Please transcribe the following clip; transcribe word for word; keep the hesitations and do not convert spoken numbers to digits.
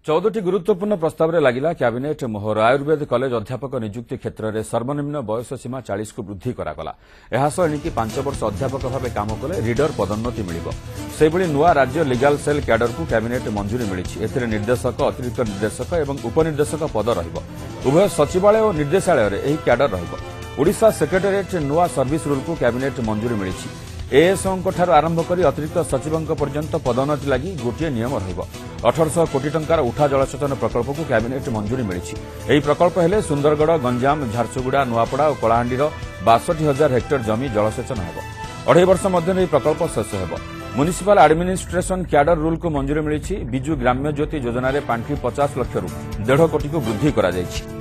चौदह गुरुत्वपूर्ण प्रस्ताव में लगिला कैबिनेट मोहर। आयुर्वेद कॉलेज अध्यापक नियुक्ति क्षेत्र में सर्वनिम्न बयस सीमा चालीस को वृद्धि करागला। यह एणिकी पांच वर्ष अध्यापक भाव काम कले रिडर पदोन्नति मिलिब। सेहिभଳି नुआ राज्य लीगल सेल क्याडर को कैबिनेट मंजूरी मिली। एथिरे निर्देशक, अतिरिक्त निर्देशक और उपनिर्देशक पद रहिब। उभय सचिवालय और निर्देशालय में यह क्याडर रहिब। ओडिशा सेक्रेटेरिएट नुआ सर्विस रूल को कैबिनेट मंजूरी मिली। एएसओ ठार आरंभ कर अतिरिक्त सचिव पर्यंत पदोन्नति लगी गोटे नियम रहिब। अठरश कोटी टंकार उठा जलसेचन प्रकल्प को कैबिनेट मंजूरी मिली। यह प्रकल्प हेले सुंदरगढ़, गंजाम, झारसुगुड़ा, नुआपड़ा और कलाहांडीर बासठी हजार हेक्टर जमी जलसेचन हेब। अढ़ाई वर्ष मध्य प्रकल्प शेष हेब। म्युनिसिपल एडमिनिस्ट्रेशन क्याडर रूल को मंजूरी मिली। बिजु ग्राम्य ज्योति योजन पांठि पचास लक्ष रु डेढ़ कोटी को वृद्धि करा जायछि।